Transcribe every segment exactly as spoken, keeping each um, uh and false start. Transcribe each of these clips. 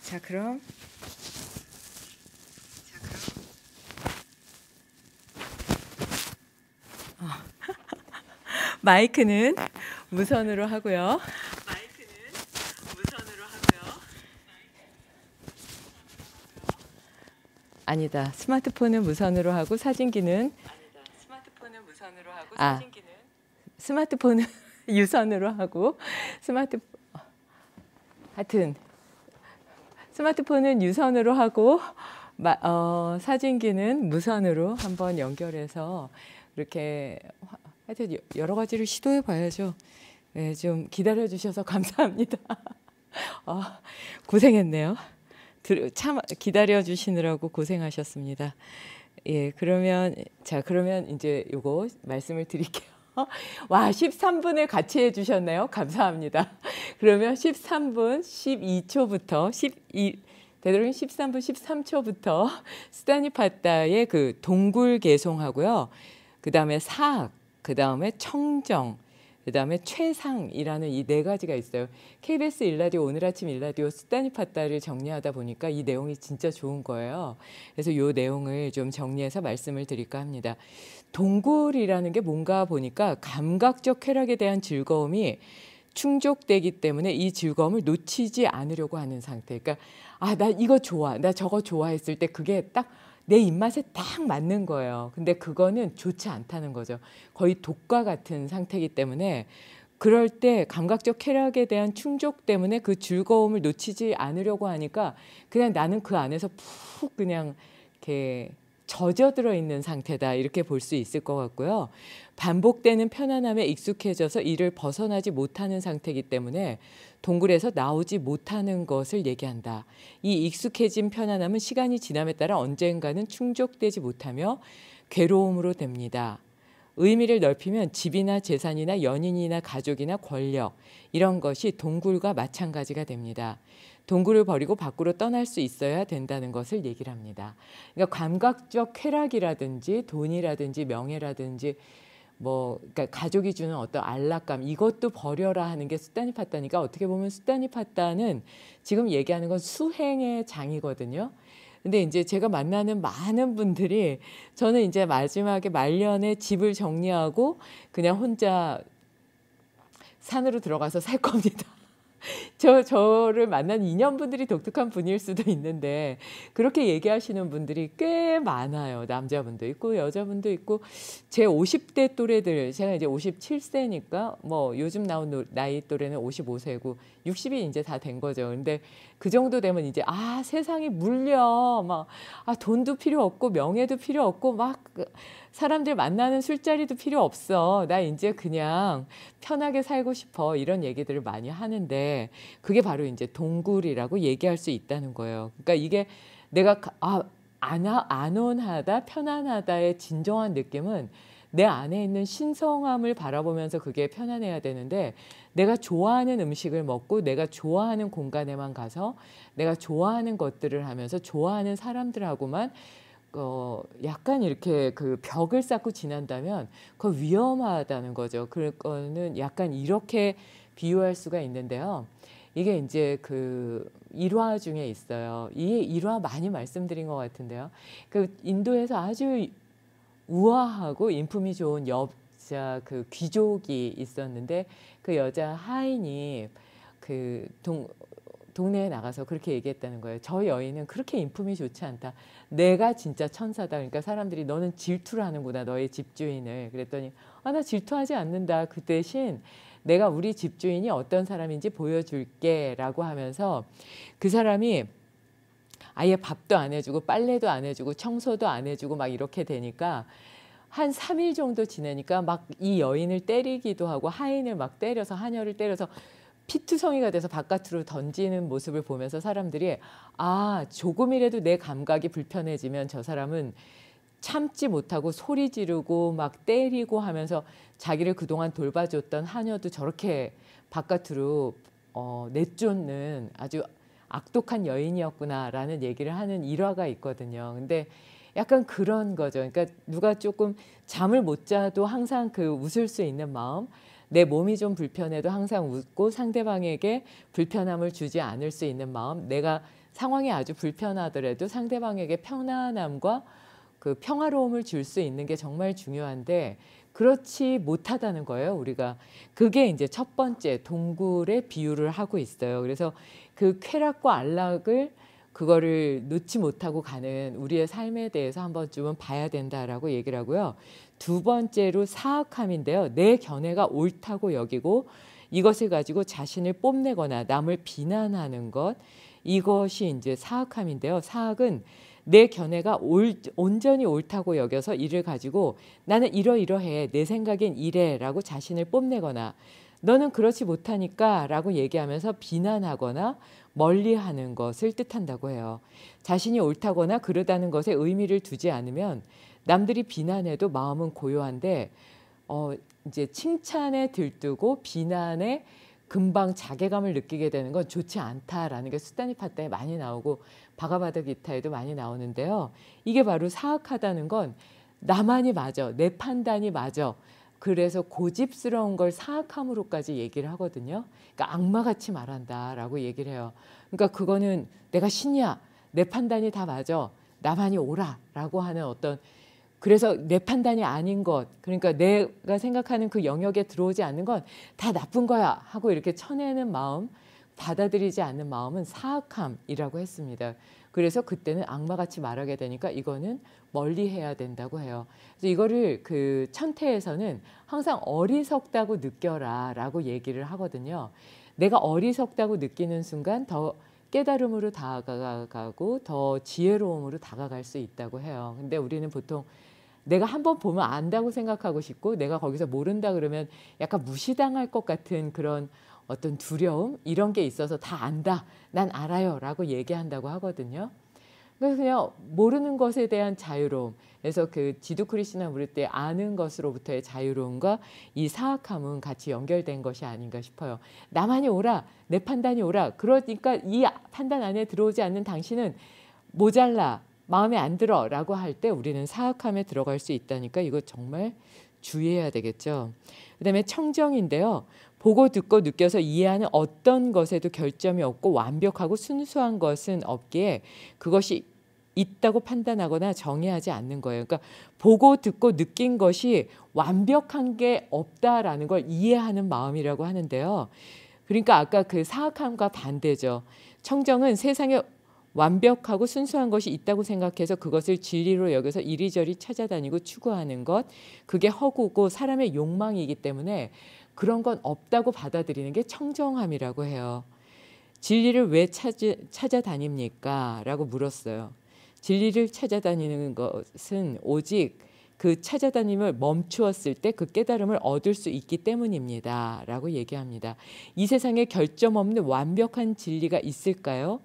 자, 그럼 어, 마이크는 무선으로 하고요. 마이크는 무선으로 하고요. 아니다. 스마트폰은 무선으로 하고 사진기는 아니다. 스마트폰은 무선으로 하고 아, 사진기는 스마트폰은 유선으로 하고 스마트 하여튼 스마트폰은 유선으로 하고 마, 어, 사진기는 무선으로 한번 연결해서 이렇게 하여튼 여러 가지를 시도해 봐야죠. 네, 좀 기다려 주셔서 감사합니다. 어, 고생했네요. 들, 참 기다려 주시느라고 고생하셨습니다. 예, 그러면 자 그러면 이제 요거 말씀을 드릴게요. 와, 십삼 분을 같이 해주셨네요. 감사합니다. 그러면 십삼 분 십이 초부터 십이 되도록이면 십삼 분 십삼 초부터 스타니파타의 그 동굴 개송하고요. 그 다음에 사학, 그 다음에 청정, 그 다음에 최상이라는 이 네 가지가 있어요. 케이비에스 일라디오 오늘 아침 일라디오 스타니파타를 정리하다 보니까 이 내용이 진짜 좋은 거예요. 그래서 이 내용을 좀 정리해서 말씀을 드릴까 합니다. 동굴이라는 게 뭔가 보니까 감각적 쾌락에 대한 즐거움이 충족되기 때문에 이 즐거움을 놓치지 않으려고 하는 상태. 그러니까 아, 나 이거 좋아, 나 저거 좋아했을 때 그게 딱 내 입맛에 딱 맞는 거예요. 근데 그거는 좋지 않다는 거죠. 거의 독과 같은 상태이기 때문에 그럴 때 감각적 쾌락에 대한 충족 때문에 그 즐거움을 놓치지 않으려고 하니까 그냥 나는 그 안에서 푹 그냥 이렇게 젖어들어 있는 상태다, 이렇게 볼 수 있을 것 같고요. 반복되는 편안함에 익숙해져서 이를 벗어나지 못하는 상태이기 때문에 동굴에서 나오지 못하는 것을 얘기한다. 이 익숙해진 편안함은 시간이 지남에 따라 언젠가는 충족되지 못하며 괴로움으로 됩니다. 의미를 넓히면 집이나 재산이나 연인이나 가족이나 권력, 이런 것이 동굴과 마찬가지가 됩니다. 동굴을 버리고 밖으로 떠날 수 있어야 된다는 것을 얘기를 합니다. 그러니까 감각적 쾌락이라든지 돈이라든지 명예라든지 뭐 그러니까 가족이 주는 어떤 안락감, 이것도 버려라 하는 게 스타니파타니까 어떻게 보면 스타니파타는 지금 얘기하는 건 수행의 장이거든요. 근데 이제 제가 만나는 많은 분들이 저는 이제 마지막에 말년에 집을 정리하고 그냥 혼자 산으로 들어가서 살 겁니다. 저, 저를 만난 인연분들이 독특한 분일 수도 있는데 그렇게 얘기하시는 분들이 꽤 많아요. 남자분도 있고 여자분도 있고 제 오십 대 또래들, 제가 이제 오십칠 세니까 뭐 요즘 나온 나이 또래는 오십오 세고 육십이 이제 다 된 거죠. 근데 그 정도 되면 이제 아, 세상이 물려, 막 아, 돈도 필요 없고 명예도 필요 없고 막 사람들 만나는 술자리도 필요 없어, 나 이제 그냥 편하게 살고 싶어, 이런 얘기들을 많이 하는데 그게 바로 이제 동굴이라고 얘기할 수 있다는 거예요. 그러니까 이게 내가 아, 안하, 안온하다, 편안하다의 진정한 느낌은 내 안에 있는 신성함을 바라보면서 그게 편안해야 되는데 내가 좋아하는 음식을 먹고 내가 좋아하는 공간에만 가서 내가 좋아하는 것들을 하면서 좋아하는 사람들하고만 어, 약간 이렇게 그 벽을 쌓고 지난다면 그거 위험하다는 거죠. 그거는 약간 이렇게 비유할 수가 있는데요. 이게 이제 그 일화 중에 있어요. 이 일화 많이 말씀드린 것 같은데요. 그 인도에서 아주 우아하고 인품이 좋은 여자 그 귀족이 있었는데 그 여자 하인이 그 동, 동네에 나가서 그렇게 얘기했다는 거예요. 저 여인은 그렇게 인품이 좋지 않다. 내가 진짜 천사다. 그러니까 사람들이 너는 질투를 하는구나, 너의 집주인을. 그랬더니 아, 나 질투하지 않는다. 그 대신 내가 우리 집주인이 어떤 사람인지 보여줄게 라고 하면서 그 사람이 아예 밥도 안 해주고 빨래도 안 해주고 청소도 안 해주고 막 이렇게 되니까 한 삼 일 정도 지내니까 막 이 여인을 때리기도 하고 하인을 막 때려서, 하녀를 때려서 피투성이가 돼서 바깥으로 던지는 모습을 보면서 사람들이 아, 조금이라도 내 감각이 불편해지면 저 사람은 참지 못하고 소리 지르고 막 때리고 하면서 자기를 그동안 돌봐줬던 하녀도 저렇게 바깥으로 어, 내쫓는 아주 악독한 여인이었구나라는 얘기를 하는 일화가 있거든요. 근데 약간 그런 거죠. 그러니까 누가 조금 잠을 못 자도 항상 그 웃을 수 있는 마음, 내 몸이 좀 불편해도 항상 웃고 상대방에게 불편함을 주지 않을 수 있는 마음, 내가 상황이 아주 불편하더라도 상대방에게 편안함과 그 평화로움을 줄 수 있는 게 정말 중요한데 그렇지 못하다는 거예요, 우리가. 그게 이제 첫 번째 동굴의 비유를 하고 있어요. 그래서 그 쾌락과 안락을 그거를 놓지 못하고 가는 우리의 삶에 대해서 한 번쯤은 봐야 된다라고 얘기를 하고요. 두 번째로 사악함인데요. 내 견해가 옳다고 여기고 이것을 가지고 자신을 뽐내거나 남을 비난하는 것, 이것이 이제 사악함인데요. 사악은 내 견해가 올, 온전히 옳다고 여겨서 이를 가지고 나는 이러이러해, 내 생각엔 이래 라고 자신을 뽐내거나 너는 그렇지 못하니까 라고 얘기하면서 비난하거나 멀리하는 것을 뜻한다고 해요. 자신이 옳다거나 그러다는 것에 의미를 두지 않으면 남들이 비난해도 마음은 고요한데 어, 이제 칭찬에 들뜨고 비난에 금방 자괴감을 느끼게 되는 건 좋지 않다라는 게 수다니파타에 많이 나오고 바가바다 기타에도 많이 나오는데요. 이게 바로 사악하다는 건 나만이 맞아, 내 판단이 맞아. 그래서 고집스러운 걸 사악함으로까지 얘기를 하거든요. 그러니까 악마같이 말한다라고 얘기를 해요. 그러니까 그거는 내가 신이야, 내 판단이 다 맞아, 나만이 옳아라고 하는 어떤, 그래서 내 판단이 아닌 것, 그러니까 내가 생각하는 그 영역에 들어오지 않는 건 다 나쁜 거야 하고 이렇게 쳐내는 마음, 받아들이지 않는 마음은 사악함이라고 했습니다. 그래서 그때는 악마같이 말하게 되니까 이거는 멀리해야 된다고 해요. 그래서 이거를 그 천태에서는 항상 어리석다고 느껴라라고 얘기를 하거든요. 내가 어리석다고 느끼는 순간 더 깨달음으로 다가가고 더 지혜로움으로 다가갈 수 있다고 해요. 근데 우리는 보통 내가 한번 보면 안다고 생각하고 싶고 내가 거기서 모른다 그러면 약간 무시당할 것 같은 그런 어떤 두려움 이런 게 있어서 다 안다, 난 알아요 라고 얘기한다고 하거든요. 그래서 그냥 모르는 것에 대한 자유로움, 그래서 그 지두 크리스나 부를 때 아는 것으로부터의 자유로움과 이 사악함은 같이 연결된 것이 아닌가 싶어요. 나만이 옳아, 내 판단이 옳아, 그러니까 이 판단 안에 들어오지 않는 당신은 모자라, 마음에 안 들어 라고 할 때 우리는 사악함에 들어갈 수 있다니까 이거 정말 주의해야 되겠죠. 그 다음에 청정인데요. 보고 듣고 느껴서 이해하는 어떤 것에도 결점이 없고 완벽하고 순수한 것은 없기에 그것이 있다고 판단하거나 정의하지 않는 거예요. 그러니까 보고 듣고 느낀 것이 완벽한 게 없다라는 걸 이해하는 마음이라고 하는데요. 그러니까 아까 그 사악함과 반대죠. 청정은 세상에 완벽하고 순수한 것이 있다고 생각해서 그것을 진리로 여겨서 이리저리 찾아다니고 추구하는 것, 그게 허구고 사람의 욕망이기 때문에 그런 건 없다고 받아들이는 게 청정함이라고 해요. 진리를 왜 찾아, 찾아다닙니까? 라고 물었어요. 진리를 찾아다니는 것은 오직 그 찾아다님을 멈추었을 때 그 깨달음을 얻을 수 있기 때문입니다. 라고 얘기합니다. 이 세상에 결점 없는 완벽한 진리가 있을까요?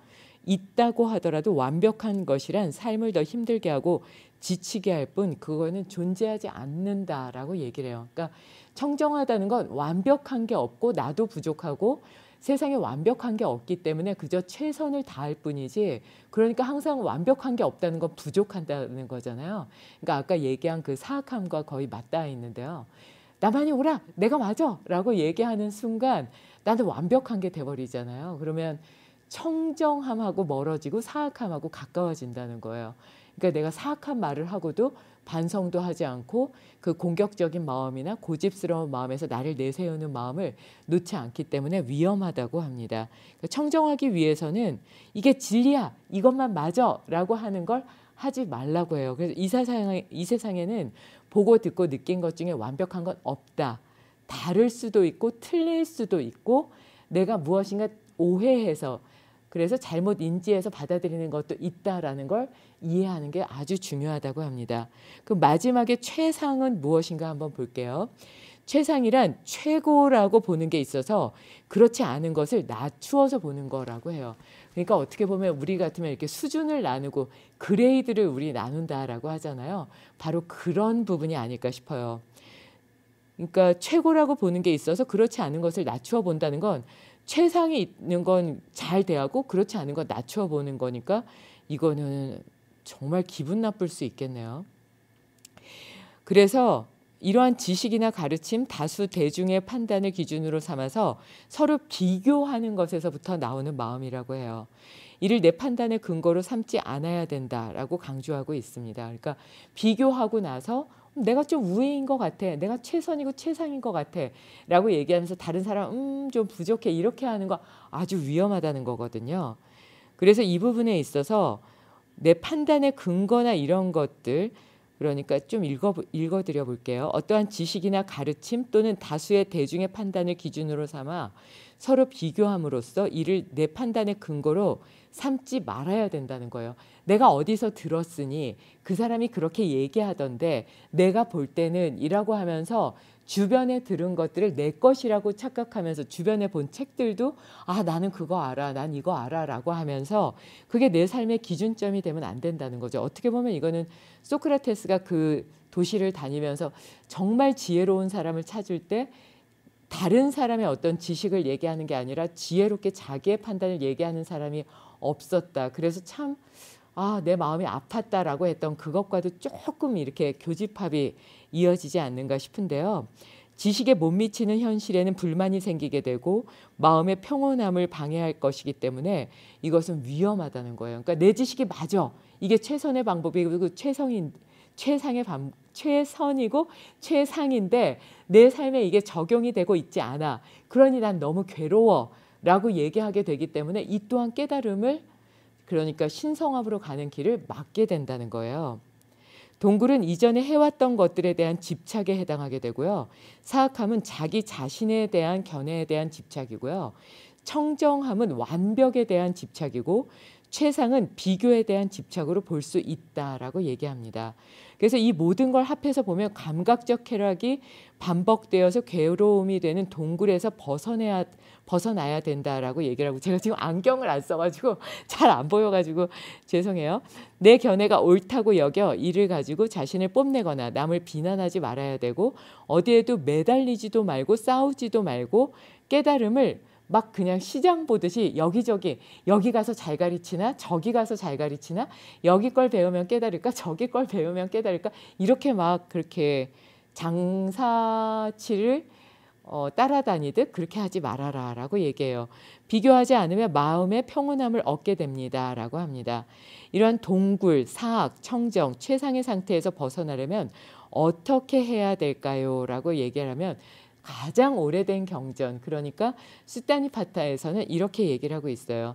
있다고 하더라도 완벽한 것이란 삶을 더 힘들게 하고 지치게 할 뿐 그거는 존재하지 않는다라고 얘기를 해요. 그러니까 청정하다는 건 완벽한 게 없고 나도 부족하고 세상에 완벽한 게 없기 때문에 그저 최선을 다할 뿐이지, 그러니까 항상 완벽한 게 없다는 건 부족한다는 거잖아요. 그러니까 아까 얘기한 그 사악함과 거의 맞닿아 있는데요. 나만이 옳아, 내가 맞아 라고 얘기하는 순간 나는 완벽한 게 돼버리잖아요. 그러면 청정함하고 멀어지고 사악함하고 가까워진다는 거예요. 그러니까 내가 사악한 말을 하고도 반성도 하지 않고 그 공격적인 마음이나 고집스러운 마음에서 나를 내세우는 마음을 놓지 않기 때문에 위험하다고 합니다. 그러니까 청정하기 위해서는 이게 진리야, 이것만 맞아 라고 하는 걸 하지 말라고 해요. 그래서 이 세상에, 이 세상에는 보고 듣고 느낀 것 중에 완벽한 건 없다. 다를 수도 있고 틀릴 수도 있고 내가 무엇인가 오해해서 그래서 잘못 인지해서 받아들이는 것도 있다라는 걸 이해하는 게 아주 중요하다고 합니다. 그럼 마지막에 최상은 무엇인가 한번 볼게요. 최상이란 최고라고 보는 게 있어서 그렇지 않은 것을 낮추어서 보는 거라고 해요. 그러니까 어떻게 보면 우리 같으면 이렇게 수준을 나누고 그레이드를 우리 나눈다라고 하잖아요. 바로 그런 부분이 아닐까 싶어요. 그러니까 최고라고 보는 게 있어서 그렇지 않은 것을 낮추어 본다는 건 최상이 있는 건 잘 대하고 그렇지 않은 건 낮추어 보는 거니까 이거는 정말 기분 나쁠 수 있겠네요. 그래서 이러한 지식이나 가르침, 다수 대중의 판단을 기준으로 삼아서 서로 비교하는 것에서부터 나오는 마음이라고 해요. 이를 내 판단의 근거로 삼지 않아야 된다라고 강조하고 있습니다. 그러니까 비교하고 나서 내가 좀 우회인 것 같아, 내가 최선이고 최상인 것 같아 라고 얘기하면서 다른 사람 음, 좀 부족해 이렇게 하는 거 아주 위험하다는 거거든요. 그래서 이 부분에 있어서 내 판단의 근거나 이런 것들, 그러니까 좀 읽어, 읽어드려 볼게요. 어떠한 지식이나 가르침 또는 다수의 대중의 판단을 기준으로 삼아 서로 비교함으로써 이를 내 판단의 근거로 삼지 말아야 된다는 거예요. 내가 어디서 들었으니 그 사람이 그렇게 얘기하던데 내가 볼 때는 이라고 하면서 주변에 들은 것들을 내 것이라고 착각하면서 주변에 본 책들도 아 나는 그거 알아, 난 이거 알아 라고 하면서 그게 내 삶의 기준점이 되면 안 된다는 거죠. 어떻게 보면 이거는 소크라테스가 그 도시를 다니면서 정말 지혜로운 사람을 찾을 때 다른 사람의 어떤 지식을 얘기하는 게 아니라 지혜롭게 자기의 판단을 얘기하는 사람이 없었다. 그래서 참 아, 내 마음이 아팠다라고 했던 그것과도 조금 이렇게 교집합이 이어지지 않는가 싶은데요. 지식에 못 미치는 현실에는 불만이 생기게 되고 마음의 평온함을 방해할 것이기 때문에 이것은 위험하다는 거예요. 그러니까 내 지식이 맞아. 이게 최선의 방법이고 최성인, 최상의 방, 최선이고 최상인데 내 삶에 이게 적용이 되고 있지 않아. 그러니 난 너무 괴로워 라고 얘기하게 되기 때문에 이 또한 깨달음을 그러니까 신성함으로 가는 길을 막게 된다는 거예요. 동굴은 이전에 해왔던 것들에 대한 집착에 해당하게 되고요. 사악함은 자기 자신에 대한 견해에 대한 집착이고요. 청정함은 완벽에 대한 집착이고 최상은 비교에 대한 집착으로 볼 수 있다라고 얘기합니다. 그래서 이 모든 걸 합해서 보면 감각적 쾌락이 반복되어서 괴로움이 되는 동굴에서 벗어내야, 벗어나야 된다라고 얘기를 하고 제가 지금 안경을 안 써가지고 잘 안 보여가지고 죄송해요. 내 견해가 옳다고 여겨 이를 가지고 자신을 뽐내거나 남을 비난하지 말아야 되고 어디에도 매달리지도 말고 싸우지도 말고 깨달음을 막 그냥 시장 보듯이 여기저기 여기 가서 잘 가르치나 저기 가서 잘 가르치나 여기 걸 배우면 깨달을까 저기 걸 배우면 깨달을까 이렇게 막 그렇게 장사치를 어, 따라다니듯 그렇게 하지 말아라 라고 얘기해요. 비교하지 않으면 마음의 평온함을 얻게 됩니다 라고 합니다. 이러한 동굴, 사악, 청정, 최상의 상태에서 벗어나려면 어떻게 해야 될까요? 라고 얘기를 하면 가장 오래된 경전, 그러니까 수타니파타에서는 이렇게 얘기를 하고 있어요.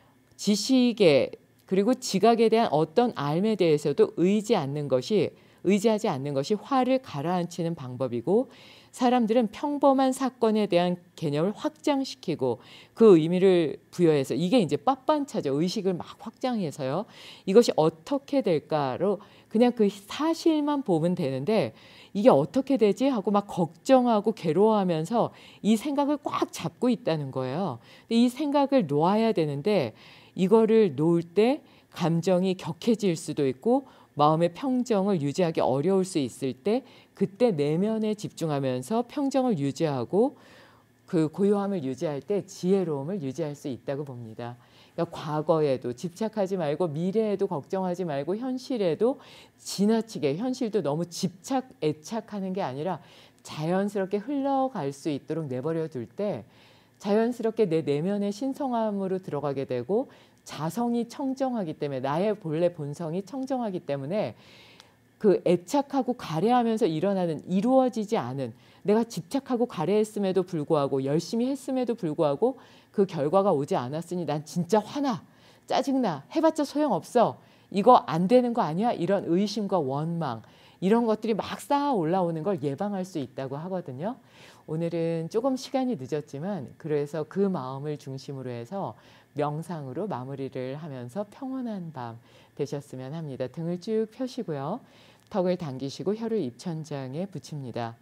지식에 그리고 지각에 대한 어떤 알에 대해서도 의지 않는 것이 의지하지 않는 것이 화를 가라앉히는 방법이고 사람들은 평범한 사건에 대한 개념을 확장시키고 그 의미를 부여해서 이게 이제 빤빤차죠. 의식을 막 확장해서요. 이것이 어떻게 될까로 그냥 그 사실만 보면 되는데 이게 어떻게 되지 하고 막 걱정하고 괴로워하면서 이 생각을 꽉 잡고 있다는 거예요. 이 생각을 놓아야 되는데 이거를 놓을 때 감정이 격해질 수도 있고 마음의 평정을 유지하기 어려울 수 있을 때 그때 내면에 집중하면서 평정을 유지하고 그 고요함을 유지할 때 지혜로움을 유지할 수 있다고 봅니다. 그러니까 과거에도 집착하지 말고 미래에도 걱정하지 말고 현실에도 지나치게 현실도 너무 집착, 애착하는 게 아니라 자연스럽게 흘러갈 수 있도록 내버려 둘 때 자연스럽게 내 내면의 신성함으로 들어가게 되고 자성이 청정하기 때문에 나의 본래 본성이 청정하기 때문에 그 애착하고 가래하면서 일어나는 이루어지지 않은 내가 집착하고 가래했음에도 불구하고 열심히 했음에도 불구하고 그 결과가 오지 않았으니 난 진짜 화나 짜증나 해봤자 소용없어 이거 안 되는 거 아니야 이런 의심과 원망 이런 것들이 막 쌓아 올라오는 걸 예방할 수 있다고 하거든요. 오늘은 조금 시간이 늦었지만 그래서 그 마음을 중심으로 해서 명상으로 마무리를 하면서 평온한 밤 되셨으면 합니다. 등을 쭉 펴시고요. 턱을 당기시고 혀를 입천장에 붙입니다.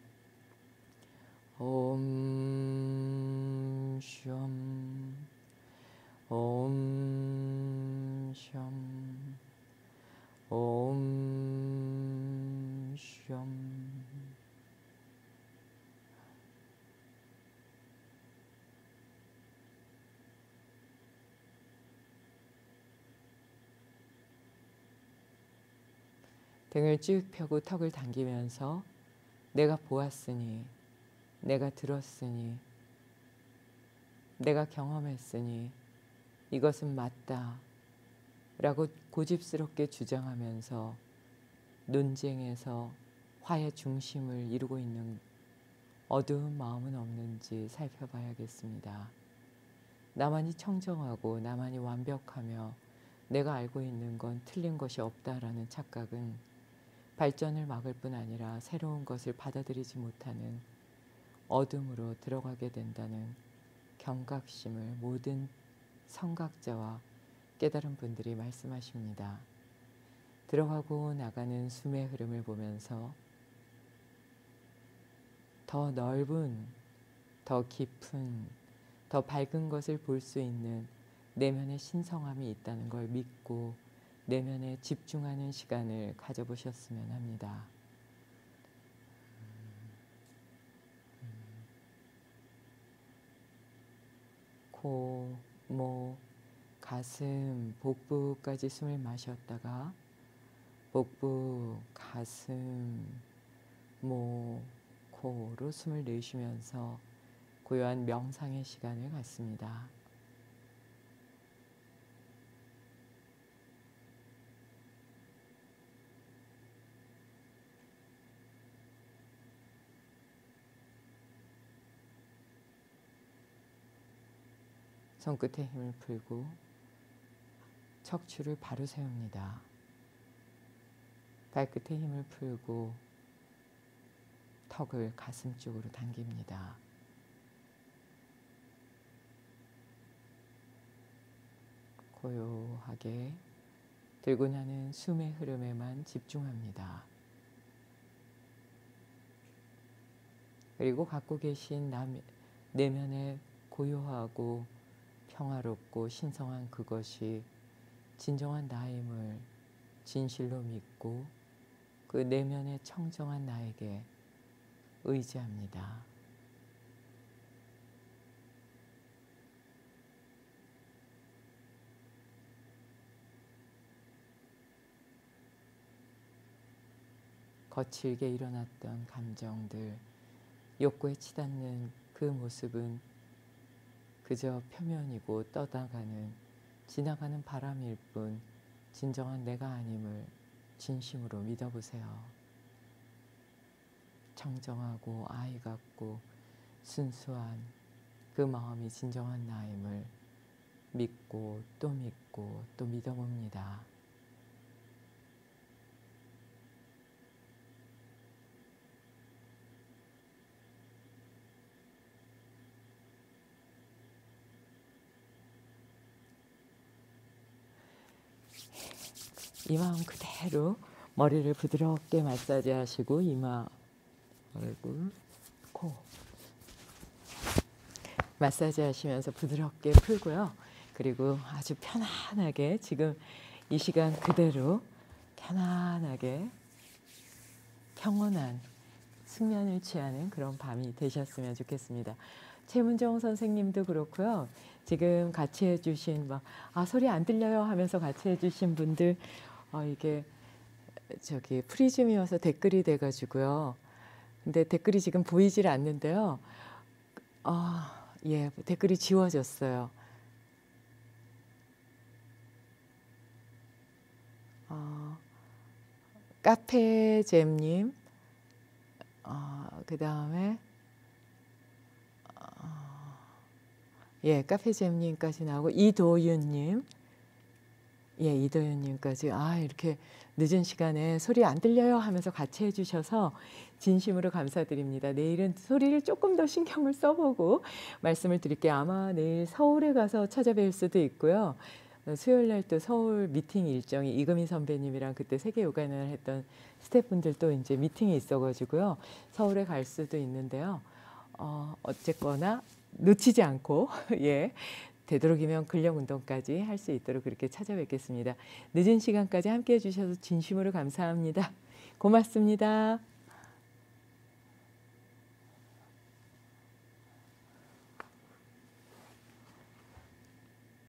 옴, 숑, 옴, 숑, 옴, 숑. 등을 쭉 펴고 턱을 당기면서 내가 보았으니, 내가 들었으니, 내가 경험했으니 이것은 맞다 라고 고집스럽게 주장하면서 논쟁에서 화의 중심을 이루고 있는 어두운 마음은 없는지 살펴봐야겠습니다. 나만이 청정하고 나만이 완벽하며 내가 알고 있는 건 틀린 것이 없다라는 착각은 발전을 막을 뿐 아니라 새로운 것을 받아들이지 못하는 어둠으로 들어가게 된다는 경각심을 모든 성각자와 깨달은 분들이 말씀하십니다. 들어가고 나가는 숨의 흐름을 보면서 더 넓은, 더 깊은, 더 밝은 것을 볼 수 있는 내면의 신성함이 있다는 걸 믿고 내면에 집중하는 시간을 가져보셨으면 합니다. 코, 목, 가슴, 복부까지 숨을 마셨다가 복부, 가슴, 목, 코로 숨을 내쉬면서 고요한 명상의 시간을 갖습니다. 손끝에 힘을 풀고 척추를 바로 세웁니다. 발끝에 힘을 풀고 턱을 가슴 쪽으로 당깁니다. 고요하게 들고 나는 숨의 흐름에만 집중합니다. 그리고 갖고 계신 남, 내면의 고요하고 평화롭고 신성한 그것이 진정한 나임을 진실로 믿고 그 내면의 청정한 나에게 의지합니다. 거칠게 일어났던 감정들, 욕구에 치닫는 그 모습은 그저 표면이고 떠나가는 지나가는 바람일 뿐 진정한 내가 아님을 진심으로 믿어보세요. 청정하고 아이 같고 순수한 그 마음이 진정한 나임을 믿고 또 믿고 또 믿어봅니다. 이 마음 그대로 머리를 부드럽게 마사지 하시고 이마, 얼굴, 코 마사지 하시면서 부드럽게 풀고요. 그리고 아주 편안하게 지금 이 시간 그대로 편안하게 평온한 숙면을 취하는 그런 밤이 되셨으면 좋겠습니다. 최문정 선생님도 그렇고요. 지금 같이 해주신 막 아 소리 안 들려요 하면서 같이 해주신 분들 어, 이게 저기 프리즘이어서 댓글이 돼가지고요. 근데 댓글이 지금 보이질 않는데요. 아, 예, 댓글이 지워졌어요. 어, 카페잼님, 어, 그 다음에 어, 예, 카페잼님까지 나오고 이도윤님, 예, 이도윤님까지 아 이렇게 늦은 시간에 소리 안 들려요 하면서 같이 해주셔서 진심으로 감사드립니다. 내일은 소리를 조금 더 신경을 써보고 말씀을 드릴게요. 아마 내일 서울에 가서 찾아뵐 수도 있고요. 수요일 날 또 서울 미팅 일정이 이금희 선배님이랑 그때 세계 요가를 했던 스태프분들도 이제 미팅이 있어가지고요. 서울에 갈 수도 있는데요. 어, 어쨌거나 놓치지 않고 예. 되도록이면 근력 운동까지 할 수 있도록 그렇게 찾아뵙겠습니다. 늦은 시간까지 함께 해주셔서 진심으로 감사합니다. 고맙습니다.